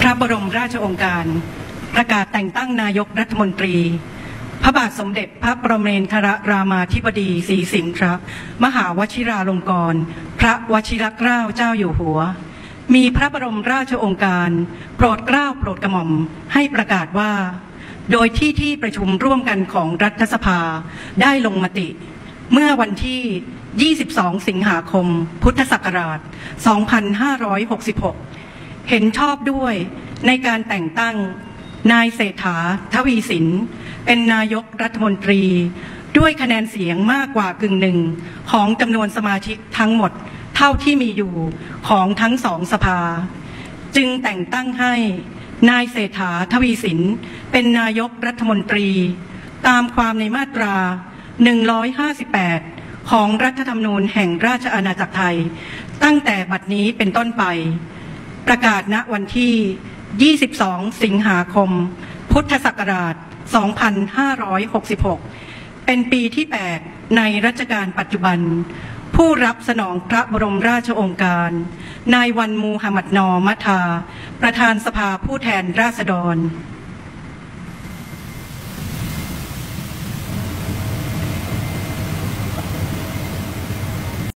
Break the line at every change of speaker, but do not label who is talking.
ระบรมราชโองการประกาศแต่งตั้งนายกรัฐมนตรีพระบาทสมเด็จพระปรเมนทรรามาธิบดีศรีสินทรมหาวชิราลงกรณ์พระวชิรเกล้าเจ้าอยู่หัวมีพระบรมราชโองการโปรดเกล้าโปรดกระหม่อมให้ประกาศว่าโดยที่ประชุมร่วมกันของรัฐสภาได้ลงมติเมื่อวันที่ 22 สิงหาคม พุทธศักราช 2566 เห็นชอบด้วยในการแต่งตั้งนายเศรษฐา ทวีสินเป็นนายกรัฐมนตรีด้วยคะแนนเสียงมากกว่ากึ่งหนึ่งของจำนวนสมาชิกทั้งหมดเท่าที่มีอยู่ของทั้งสองสภาจึงแต่งตั้งให้นายเศรษฐา ทวีสินเป็นนายกรัฐมนตรีตามความในมาตรา 158 ของรัฐธรรมนูญแห่งราชอาณาจักรไทยตั้งแต่บัดนี้เป็นต้นไปประกาศณวันที่ 22 สิงหาคม พุทธศักราช 2566 เป็นปีที่ 8 ในรัชกาลปัจจุบันผู้รับสนองพระบรมราชโองการนายวันมูฮัมหมัดนอมัทธาประธานสภาผู้แทนราษฎร